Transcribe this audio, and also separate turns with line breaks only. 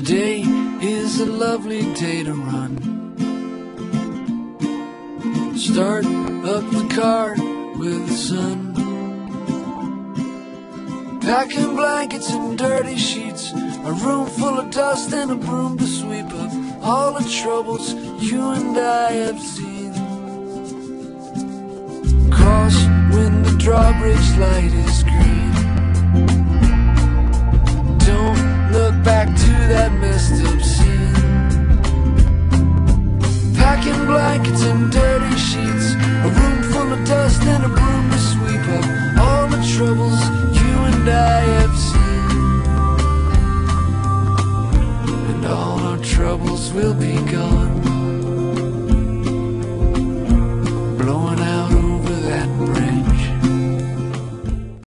Today is a lovely day to run. Start up the car with the sun. Packing blankets and dirty sheets, a room full of dust and a broom to sweep up all the troubles you and I have seen. Cross when the drawbridge light is green. Don't look back to that messed up scene. Packing blankets and dirty sheets.